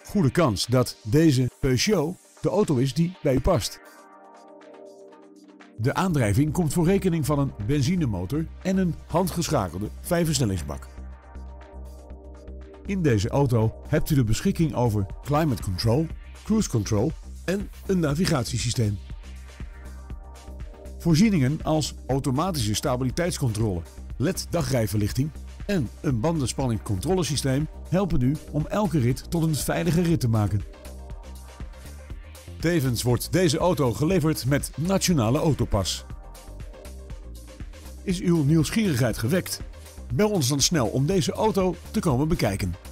goede kans dat deze Peugeot de auto is die bij u past. De aandrijving komt voor rekening van een benzinemotor en een handgeschakelde 5-versnellingsbak. In deze auto hebt u de beschikking over climate control, cruise control en een navigatiesysteem. Voorzieningen als automatische stabiliteitscontrole, LED-dagrijverlichting en een bandenspanningcontrolesysteem helpen u om elke rit tot een veilige rit te maken. Tevens wordt deze auto geleverd met Nationale Autopas. Is uw nieuwsgierigheid gewekt? Bel ons dan snel om deze auto te komen bekijken.